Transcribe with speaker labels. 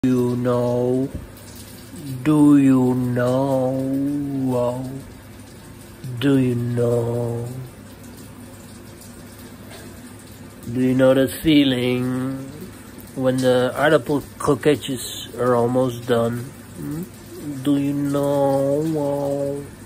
Speaker 1: You know? Do you know? Do you know? Do you know that feeling when the article croquettes are almost done? Do you know?